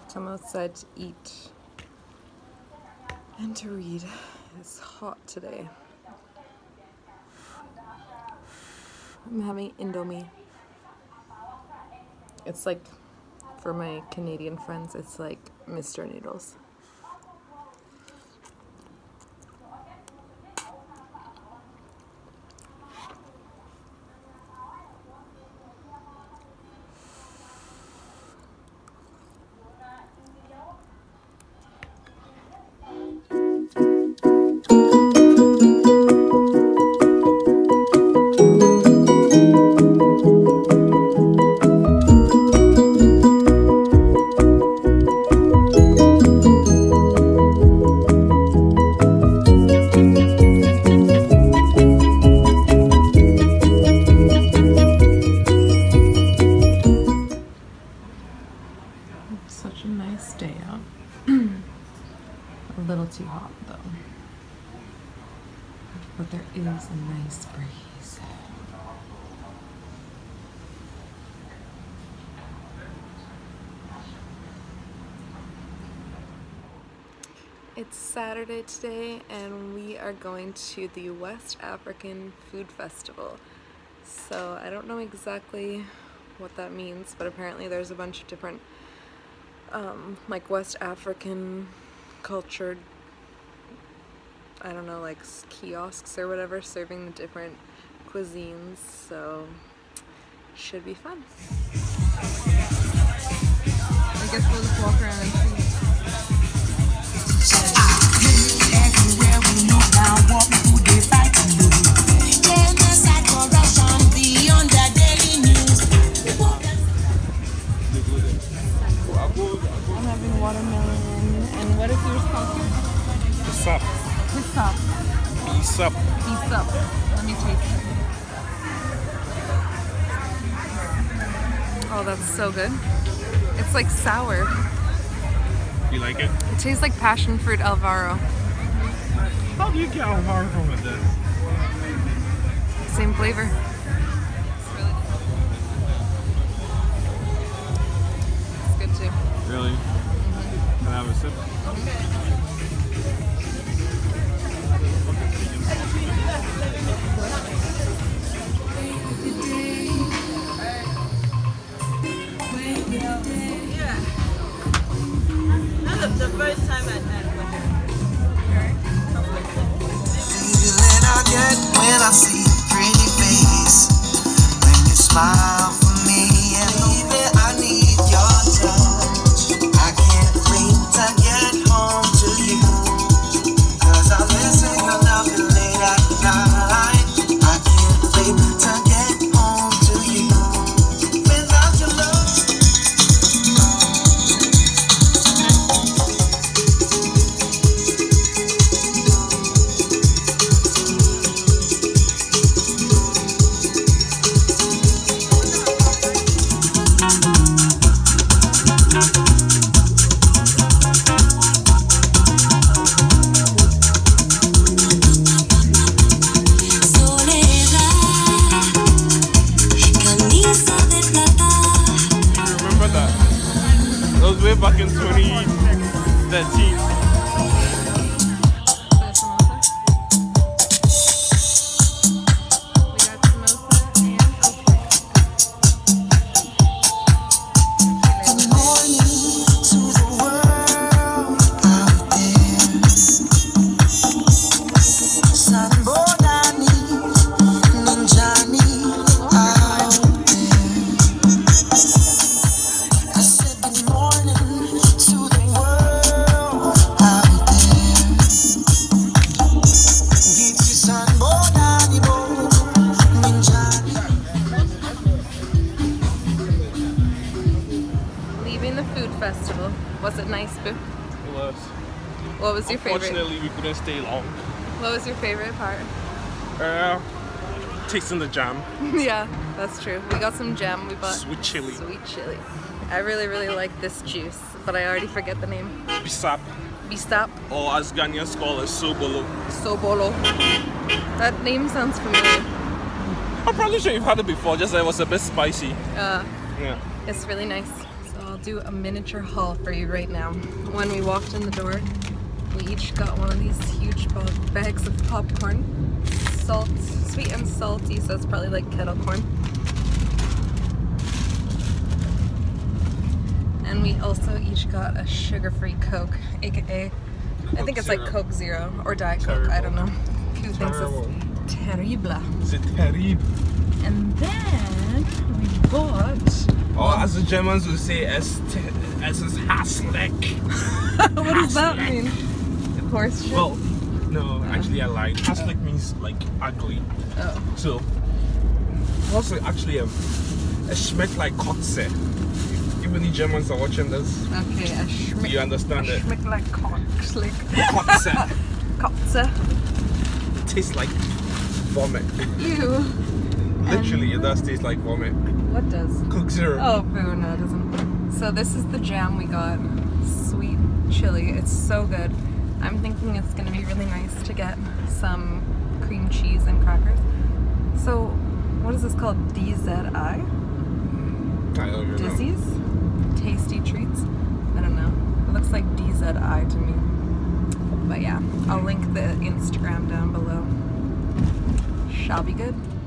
come outside to eat and to read. It's hot today. I'm having Indomie. It's like, for my Canadian friends, it's like Mr. Noodles. Such a nice day out. A little too hot though. But there is a nice breeze. It's Saturday today and we are going to the West African Food Festival. So I don't know exactly what that means, but apparently there's a bunch of different like West African cultured, I don't know, like kiosks or whatever, serving the different cuisines, so should be fun. I guess we'll just walk around and see. I'm having watermelon, and what is yours called? Bissap. Bissap. Bissap. Bissap. Let me taste it. Oh, that's so good. It's like sour. You like it? It tastes like passion fruit Alvaro. How do you get Alvaro from it then? Same flavor. It's good too. Really? Can I have a sip? That's the first time I've had one. Feeling I get when I see your pretty face, when you smile for me, and baby I need your touch. I can't wait to get home to you, 'cause I listen to love you late at night. I can't wait to get home to you without your love. Way back in 2013. Festival. Was it nice, Boo? It was. What was your favorite? Unfortunately, we couldn't stay long. What was your favorite part? Tasting the jam. Yeah, that's true. We got some jam. We bought sweet chili. Sweet chili. I really like this juice, but I already forget the name. Bissap. Bissap. Or as Ghanaians call it, sobolo. Sobolo. That name sounds familiar. I'm probably sure you've had it before, just that it was a bit spicy. Yeah. Yeah. It's really nice. So I'll do a miniature haul for you right now. When we walked in the door, we each got one of these huge bags of popcorn. Sweet and salty, so it's probably like kettle corn. And we also each got a sugar-free Coke, aka I think it's like Coke Zero or Diet Coke, I don't know. Who thinks it's terrible? C'est terrible. And then we bought... Or as the Germans would say, es ist hässlich. What does that mean? Horse shit? Well, no, actually I lied. Hässlich means like ugly. Oh. So, also actually es schmeckt like Kotze. Even the Germans are watching this. Okay, a schmick. You understand it? Schmeckt like cock. Like Kotze. Kotze. It tastes like vomit. Ew. Literally, it does taste like vomit. What does? Coke Zero. Oh, boo, no, it doesn't. So this is the jam we got. Sweet chili. It's so good. I'm thinking it's gonna be really nice to get some cream cheese and crackers. So, what is this called? DZI? I don't even know. Dizzy's? Tasty treats? I don't know. It looks like DZI to me. But yeah, I'll link the Instagram down below. Shall be good.